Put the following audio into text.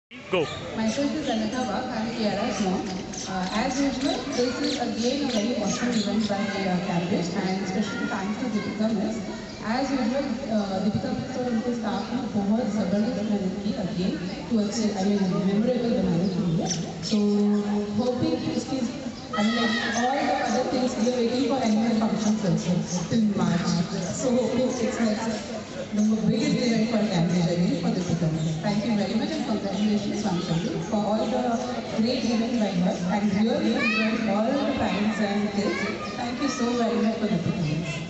Go. Myself is Anita Wak, I am Kiara's mom. As usual, this is again a very awesome event by Cambridge, and especially thanks to Deepika Miss. As usual, Deepika Miss और उनके staff ने बहुत ज़बरदस्त मेहनत की again to अच्छे memorable बनाने के लिए. So hoping कि इसकी like all the other things we are waiting for annual functions also till March. So hoping it's like the biggest event for Cambridge again for Deepika Miss. Thank you very much and congratulations once again for all the great events by her and really enjoyed all the parents and kids. Thank you so very much for Deepika Miss.